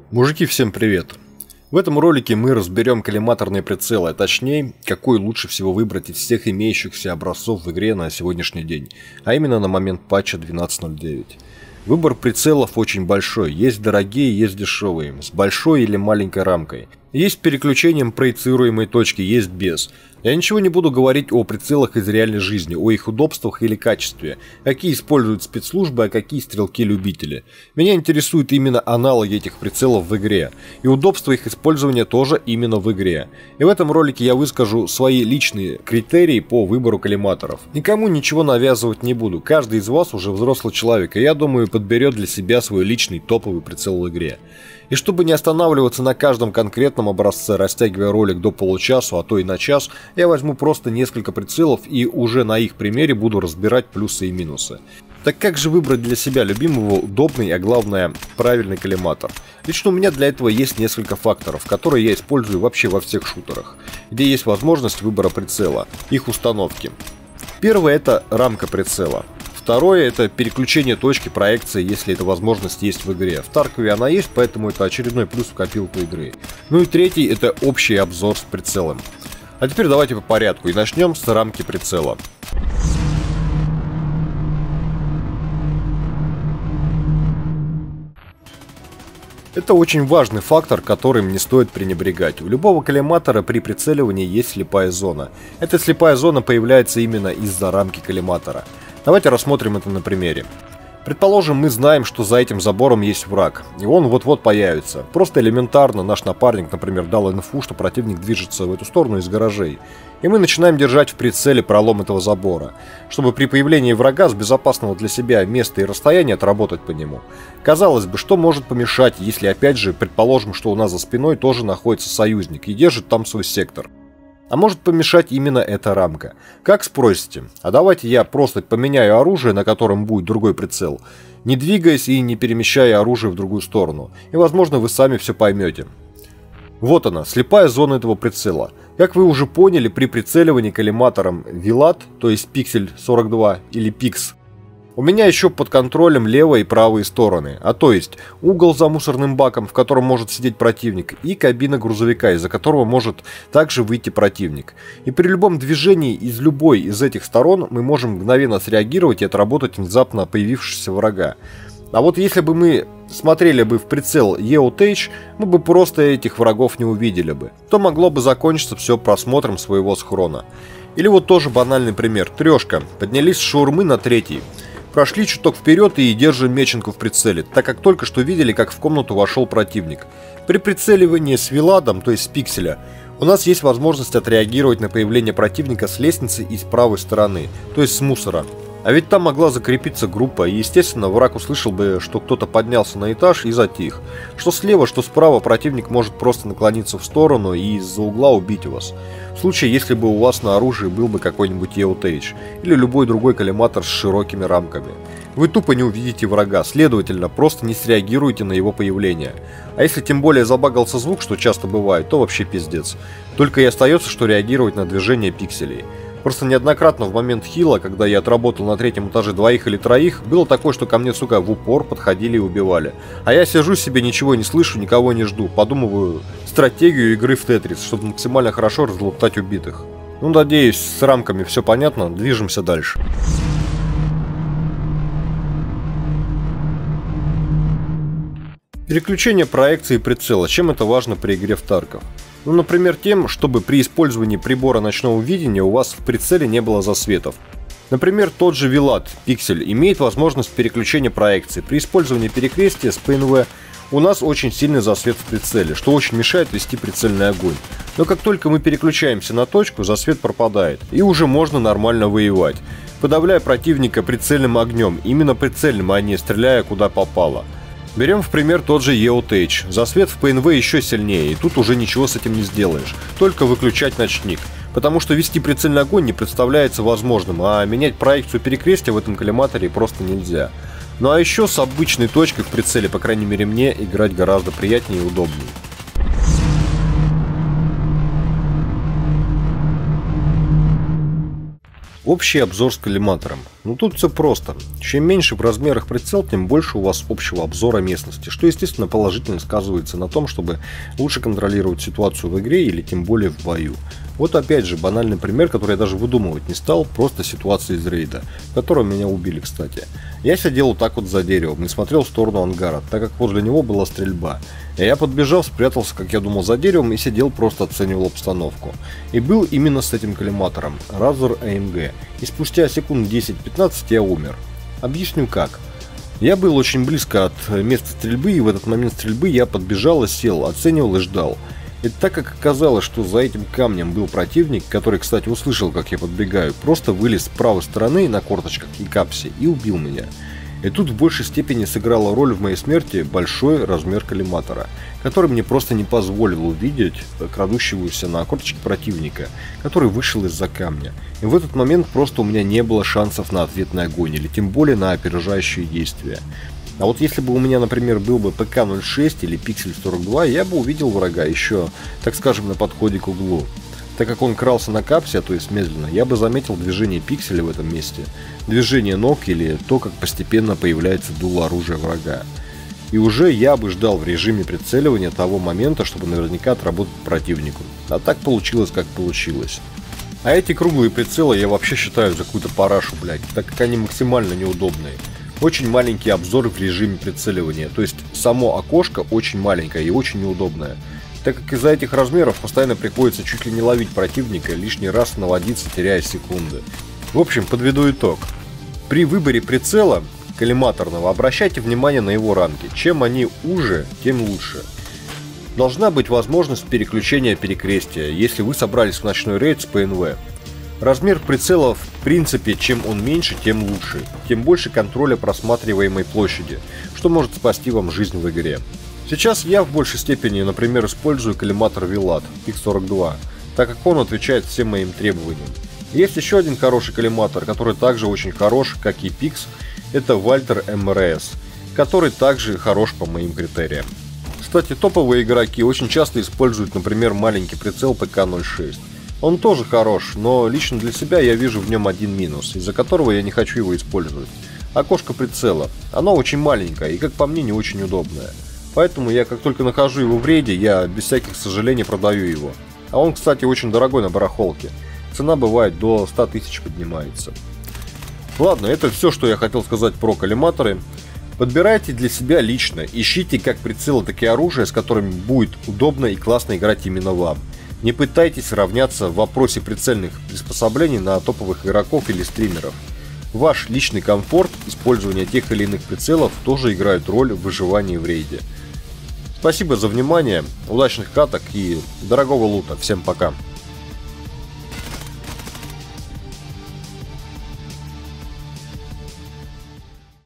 Мужики, всем привет! В этом ролике мы разберем коллиматорные прицелы, а точнее, какой лучше всего выбрать из всех имеющихся образцов в игре на сегодняшний день, а именно на момент патча 12.09. Выбор прицелов очень большой, есть дорогие, есть дешевые, с большой или маленькой рамкой. Есть с переключением проецируемой точки, есть без. Я ничего не буду говорить о прицелах из реальной жизни, о их удобствах или качестве, какие используют спецслужбы, а какие стрелки-любители. Меня интересуют именно аналоги этих прицелов в игре, и удобство их использования тоже именно в игре. И в этом ролике я выскажу свои личные критерии по выбору коллиматоров. Никому ничего навязывать не буду, каждый из вас уже взрослый человек, и я думаю, подберет для себя свой личный топовый прицел в игре. И чтобы не останавливаться на каждом конкретном образце, растягивая ролик до получаса, а то и на час, я возьму просто несколько прицелов и уже на их примере буду разбирать плюсы и минусы. Так как же выбрать для себя любимого, удобный, а главное, правильный коллиматор? Лично у меня для этого есть несколько факторов, которые я использую вообще во всех шутерах, где есть возможность выбора прицела, их установки. Первое — это рамка прицела. Второе — это переключение точки проекции, если эта возможность есть в игре. В Таркове она есть, поэтому это очередной плюс в копилку игры. Ну и третий — это общий обзор с прицелом. А теперь давайте по порядку и начнем с рамки прицела. Это очень важный фактор, которым не стоит пренебрегать. У любого коллиматора при прицеливании есть слепая зона. Эта слепая зона появляется именно из-за рамки коллиматора. Давайте рассмотрим это на примере. Предположим, мы знаем, что за этим забором есть враг, и он вот-вот появится. Просто элементарно наш напарник, например, дал инфу, что противник движется в эту сторону из гаражей. И мы начинаем держать в прицеле пролом этого забора, чтобы при появлении врага с безопасного для себя места и расстояния отработать по нему. Казалось бы, что может помешать, если опять же предположим, что у нас за спиной тоже находится союзник и держит там свой сектор. А может помешать именно эта рамка. Как спросите? А давайте я просто поменяю оружие, на котором будет другой прицел, не двигаясь и не перемещая оружие в другую сторону. И возможно вы сами все поймете. Вот она, слепая зона этого прицела. Как вы уже поняли, при прицеливании коллиматором Vilat, то есть Pixel 42 или Pix, у меня еще под контролем левые и правые стороны, а то есть угол за мусорным баком, в котором может сидеть противник, и кабина грузовика, из-за которого может также выйти противник. И при любом движении из любой из этих сторон мы можем мгновенно среагировать и отработать внезапно появившегося врага. А вот если бы мы смотрели бы в прицел EOTech, мы бы просто этих врагов не увидели бы. То могло бы закончиться все просмотром своего схрона. Или вот тоже банальный пример. Трешка. Поднялись с шаурмы на третий. Прошли чуток вперед и держим меченку в прицеле, так как только что видели, как в комнату вошел противник. При прицеливании с Виладом, то есть с пикселя, у нас есть возможность отреагировать на появление противника с лестницы и с правой стороны, то есть с мусора. А ведь там могла закрепиться группа, и естественно враг услышал бы, что кто-то поднялся на этаж и затих. Что слева, что справа противник может просто наклониться в сторону и из-за угла убить вас. В случае, если бы у вас на оружии был бы какой-нибудь EOTech или любой другой коллиматор с широкими рамками. Вы тупо не увидите врага, следовательно, просто не среагируете на его появление. А если тем более забагался звук, что часто бывает, то вообще пиздец. Только и остается, что реагировать на движение пикселей. Просто неоднократно в момент хила, когда я отработал на третьем этаже двоих или троих, было такое, что ко мне, сука, в упор подходили и убивали. А я сижу себе, ничего не слышу, никого не жду, подумываю стратегию игры в Тетрис, чтобы максимально хорошо разлутать убитых. Ну, надеюсь, с рамками все понятно, движемся дальше. Переключение проекции прицела. Чем это важно при игре в Тарков? Ну, например, тем, чтобы при использовании прибора ночного видения у вас в прицеле не было засветов. Например, тот же Vilat Pixel имеет возможность переключения проекции. При использовании перекрестия с PNV у нас очень сильный засвет в прицеле, что очень мешает вести прицельный огонь. Но как только мы переключаемся на точку, засвет пропадает, и уже можно нормально воевать, подавляя противника прицельным огнем, именно прицельным, а не стреляя куда попало. Берем в пример тот же EOTech. Засвет в PNV еще сильнее, и тут уже ничего с этим не сделаешь, только выключать ночник. Потому что вести прицельный огонь не представляется возможным, а менять проекцию перекрестия в этом коллиматоре просто нельзя. Ну а еще с обычной точкой в прицеле, по крайней мере мне, играть гораздо приятнее и удобнее. Общий обзор с коллиматором. Ну тут все просто. Чем меньше в размерах прицел, тем больше у вас общего обзора местности, что естественно положительно сказывается на том, чтобы лучше контролировать ситуацию в игре или тем более в бою. Вот опять же банальный пример, который я даже выдумывать не стал, просто ситуация из рейда, в котором меня убили, кстати. Я сидел вот так вот за деревом и смотрел в сторону ангара, так как возле него была стрельба. И я подбежал, спрятался, как я думал, за деревом и сидел, просто оценивал обстановку. И был именно с этим коллиматором, Razer AMG. И спустя секунд 10-15 я умер. Объясню как. Я был очень близко от места стрельбы, и в этот момент стрельбы я подбежал и сел, оценивал и ждал. И так как оказалось, что за этим камнем был противник, который, кстати, услышал, как я подбегаю, просто вылез с правой стороны на корточках и капсе и убил меня. И тут в большей степени сыграла роль в моей смерти большой размер коллиматора, который мне просто не позволил увидеть крадущегося на корточке противника, который вышел из-за камня. И в этот момент просто у меня не было шансов на ответный огонь, или тем более на опережающие действия. А вот если бы у меня, например, был бы ПК-06 или Пиксель-42, я бы увидел врага еще, так скажем, на подходе к углу. Так как он крался на капсе, а то есть медленно, я бы заметил движение пикселя в этом месте, движение ног или то, как постепенно появляется дуло оружия врага. И уже я бы ждал в режиме прицеливания того момента, чтобы наверняка отработать противнику. А так получилось, как получилось. А эти круглые прицелы я вообще считаю за какую-то парашу, блядь, так как они максимально неудобные. Очень маленький обзор в режиме прицеливания, то есть само окошко очень маленькое и очень неудобное. Так как из-за этих размеров постоянно приходится чуть ли не ловить противника, лишний раз наводиться, теряя секунды. В общем, подведу итог. При выборе прицела коллиматорного обращайте внимание на его рамки. Чем они уже, тем лучше. Должна быть возможность переключения перекрестия, если вы собрались в ночной рейд с ПНВ. Размер прицела, в принципе, чем он меньше, тем лучше. Тем больше контроля просматриваемой площади, что может спасти вам жизнь в игре. Сейчас я в большей степени, например, использую коллиматор Vilat Pix42, так как он отвечает всем моим требованиям. Есть еще один хороший коллиматор, который также очень хорош, как и Pix, это Walther MRS, который также хорош по моим критериям. Кстати, топовые игроки очень часто используют, например, маленький прицел ПК-06. Он тоже хорош, но лично для себя я вижу в нем один минус, из-за которого я не хочу его использовать. Окошко прицела. Оно очень маленькое и, как по мне, не очень удобное. Поэтому я, как только нахожу его в рейде, я без всяких сожалений продаю его. А он, кстати, очень дорогой на барахолке. Цена бывает до 100 тысяч поднимается. Ладно, это все, что я хотел сказать про коллиматоры. Подбирайте для себя лично, ищите как прицелы, так и оружие, с которыми будет удобно и классно играть именно вам. Не пытайтесь равняться в вопросе прицельных приспособлений на топовых игроков или стримеров. Ваш личный комфорт, использование тех или иных прицелов тоже играют роль в выживании в рейде. Спасибо за внимание, удачных каток и дорогого лута. Всем пока.